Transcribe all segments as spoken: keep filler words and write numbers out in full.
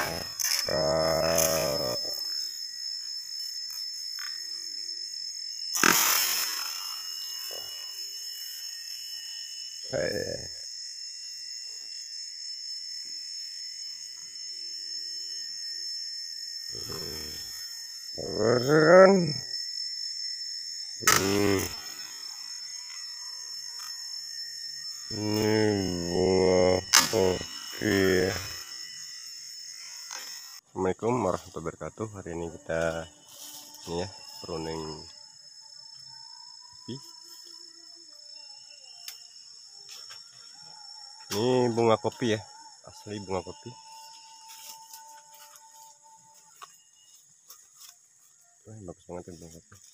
Uh, eh. Keren. Hmm. Ini bunga kopi. Assalamualaikum warahmatullahi wabarakatuh. Hari ini kita ini ya pruning kopi. Ini bunga kopi ya, asli bunga kopi. Wah, bagus banget ya bunga kopi.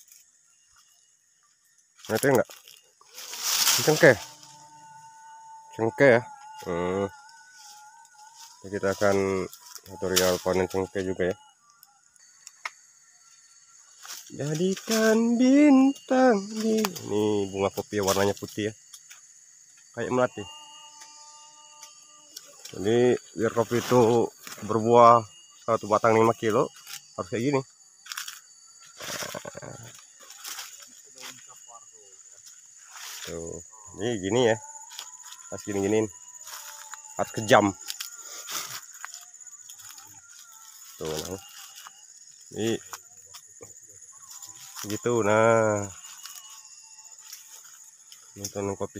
Nah, itu enggak? Cengkeh, cengkeh ya. Hmm. Kita akan tutorial panen cengkeh juga ya. Jadikan bintang di ini bunga kopi ya, warnanya putih ya, kayak melati. Jadi biar kopi itu berbuah satu batang lima kilo harus kayak gini. Tuh, ini gini ya, harus gini-giniin, harus kejam. Tuh, nah. Ini gitu, nah ini tanam kopi.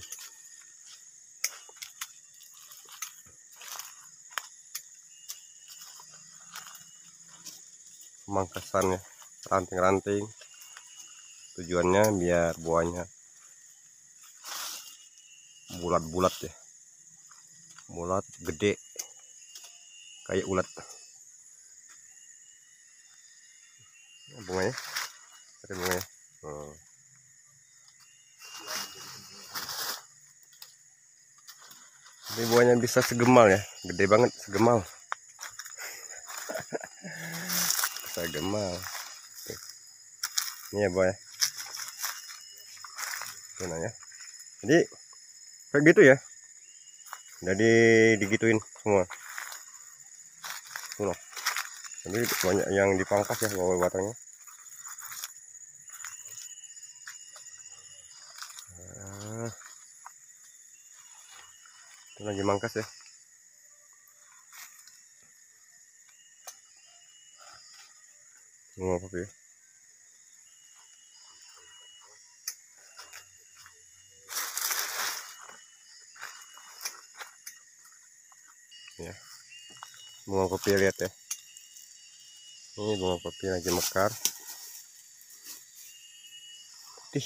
Pemangkasan ya, ranting-ranting, tujuannya biar buahnya bulat-bulat ya, bulat gede kayak ulat. Nah, bunganya ada bunganya. Hmm. Ini buahnya bisa segemal ya, gede banget, segemal. Segemal. Tuh. Ini ya buah ya. Ini ya. Jadi kayak gitu ya. Jadi digituin semua. Tuh. Jadi banyak yang dipangkas ya bawah batangnya. Nah, itu lagi mangkas ya. Bunga kopi. Ya. Bunga kopi lihat ya. Ini bunga kopi lagi mekar. Ih.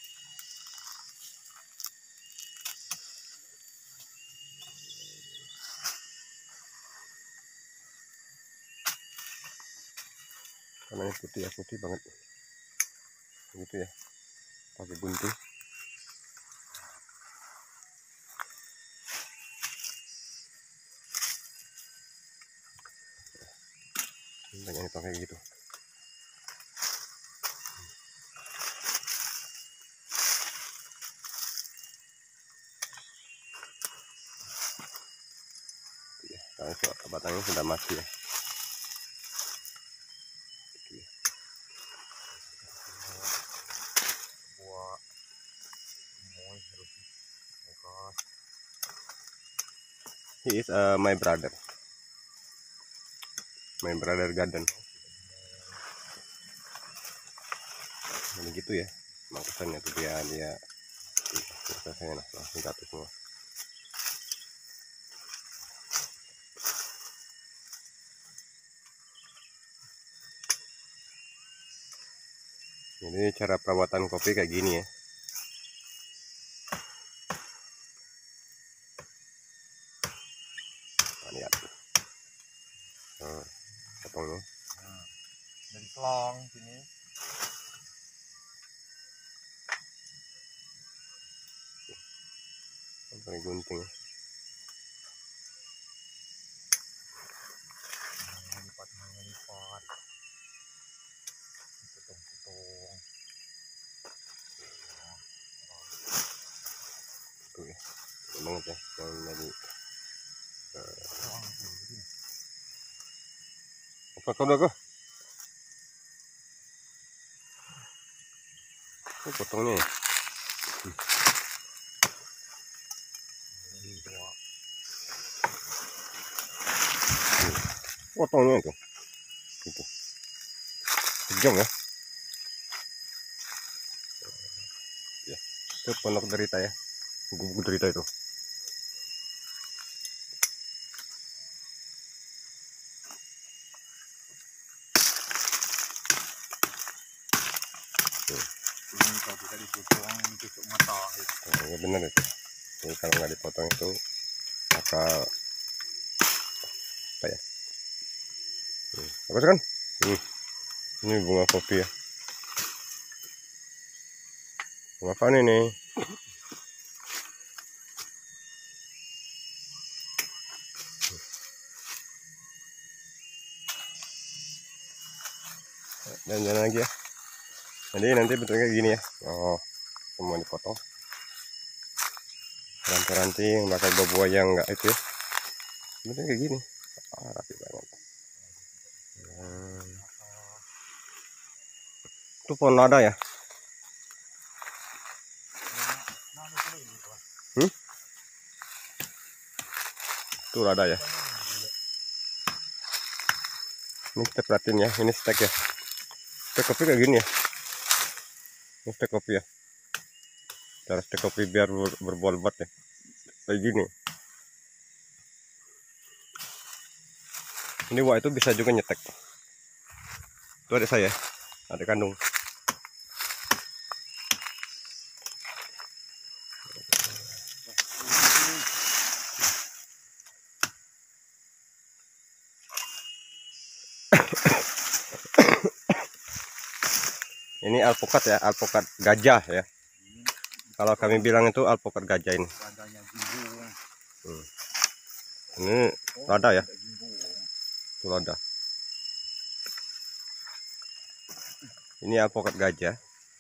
Warnanya putih ya, putih banget. Gitu ya. Pakai gunting. Banyak yang pakai gitu. Kalau batangnya sudah mati ya. He is uh, my brother. My brother garden. Jadi gitu ya. Mangkasannya tuh dia dia mangkasannya nah, langsung jatuh semua. Jadi cara perawatan kopi kayak gini ya. Nah, lihat. Nah, potongnya. Nah, dari selong sini. Pakai gunting. Lipat lipat. Potong-potong. Tuh ya. Banget ya. Kalau tadi. Selong ini. Potong dulu. Ini potongnya ya. Potongnya itu. Itu. Kejam ya. Ya. Itu pondok derita ya. Buku-buku derita itu. Ini kalau bisa dipotong tusuk mata. Oh, ya benar itu. Jadi kalau nggak dipotong itu maka apa ya? Hmm. Bagus kan? Hmm. Ini bunga kopi ya. Bunga apa ini? Dan jalan lagi ya. Jadi nanti bentuknya gini ya. Oh, semua dipotong. Ranting-ranting bakal buah-buah yang enggak itu ya. Bentuknya kayak gini. Ah, rapi banget. Hmm. Itu pohon lada ya. Hmm? Itu lada ya. Ini kita perhatiin ya. Ini stek ya. Stek kopi kayak gini ya. Ini stek kopi ya. Cara stek kopi biar ber berbuah lebat ya. Kayak gini. Ini wah itu bisa juga nyetek. Itu adik saya, adik kandung. Ini alpukat ya, alpukat gajah ya. Kalau kami bilang itu alpukat gajah ini. Hmm. Ini lada ya. Itu lada. Ini alpukat gajah.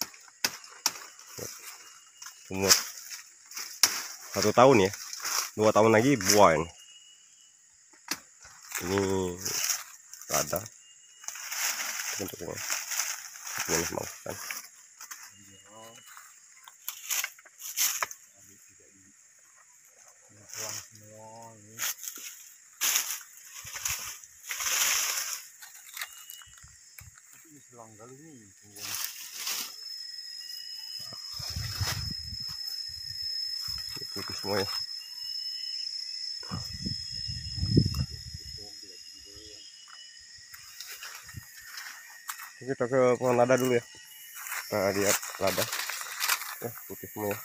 Umur satu tahun ya. Dua tahun lagi buah ini. Ini lada. Bentuknya. Ini mau kan. Putih semua ya. Kita ke pohon lada dulu ya. Kita lihat lada. Ya, putih semua ya.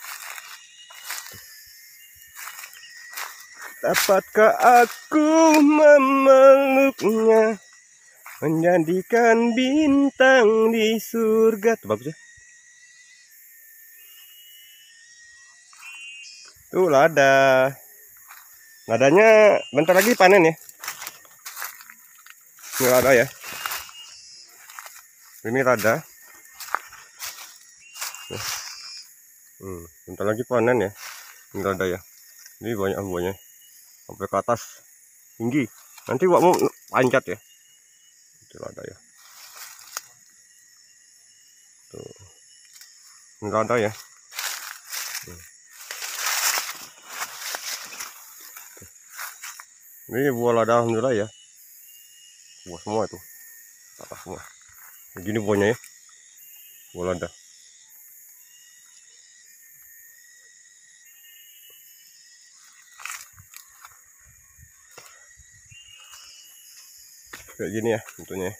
Dapatkah aku memeluknya, menjadikan bintang di surga? Tuh bagus ya. Tuh lada. Ladanya bentar lagi panen ya. Ini lada ya. Ini lada. Hmm, bentar lagi panen ya. Ini lada ya. Ini banyak buahnya. Sampai ke atas tinggi. Nanti wakmu panjat ya. Itu lada ya. Tuh. Ini lada ya. Hmm. Ini buah lada alhamdulillah ya. Buah semua itu. Atas semua. Begini buahnya ya. Buah lada. Kayak gini ya tentunya.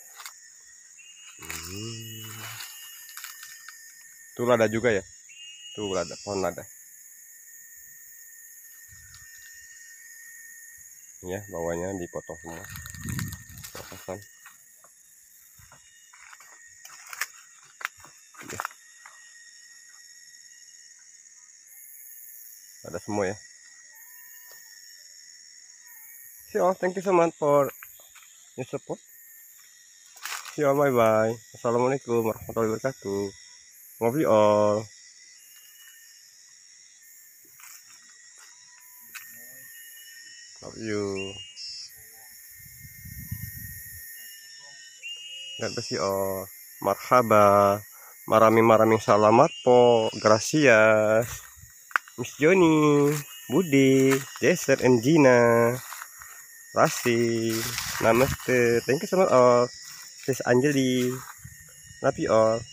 Hmm. Itu lada juga ya. Tuh lada, pohon lada. Ya, bawahnya dipotong semua. Potongan. Ya. Ada semua ya. So, thank you so much for your support. See you all, bye bye. Assalamualaikum warahmatullahi wabarakatuh. Love you all. Love you. God bless you all. Marhaba. Marami maraming salamat po. Gracias. Miss Johnny, Budi, Jason, and Gina. Rasi. Namaste. Thank you so much all. This is Anjali. Love you all.